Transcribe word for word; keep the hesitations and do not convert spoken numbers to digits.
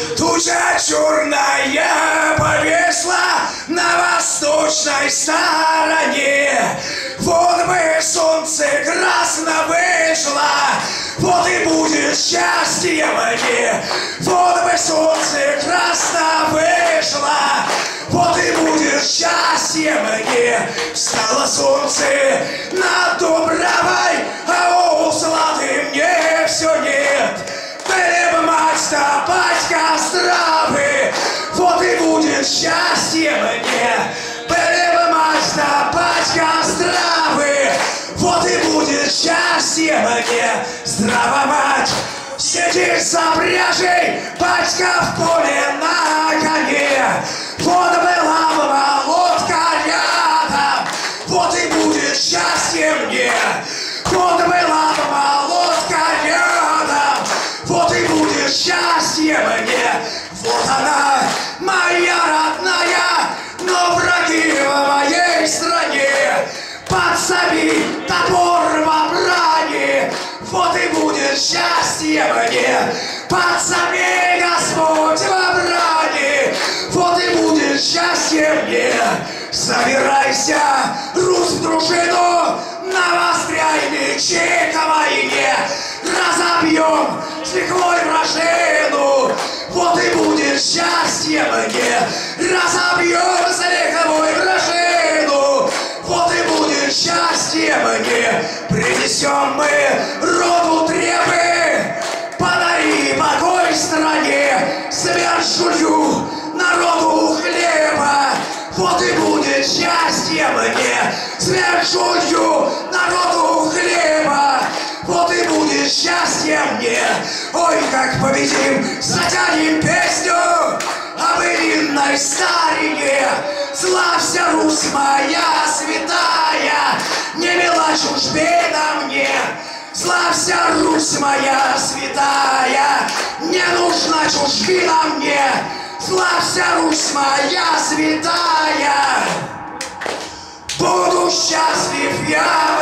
Туча черная повесла на восточной стороне. Вот бы солнце красно вышло, вот и будет счастье мне. Вот бы солнце красно вышло, вот и будет счастье мне. Встало солнце над Дубравой, а у золоты мне все нет. Были бы мать топать костры, вот и будет счастье мне. Были бы мать топать костры, вот и будет счастье мне. Здраво, мать, сидишь за пряжей, батька в поле на коне. Вот была бы лодка рядом, вот и будет счастье мне. Вот была бы лодка рядом, вот и будет счастье мне. Вот она, моя родная, но враги в моей стране. Подсоби топор во брани, вот и будет счастье мне. Подсоби, Господь, во брани, вот и будет счастье мне. Собирайся, Русь, в дружину, навостряй мечи к войне. Разобьем с лихвой вражину, вот и будет счастье мне. Разобьем с лихвой вражину, вот и будет счастье мне. Принесем мы роду требы, подари покой стране. Смерть народу хлеба, вот и будет счастье мне. Смерть народу хлеба, вот и будет счастье мне. Ой, как победим, затянем песню об Ильиной старине. Славься, Русь моя святая, не мила чужбина мне. Славься, Русь моя святая, не нужна чужбина мне. Славься, Русь моя святая, буду счастлив я.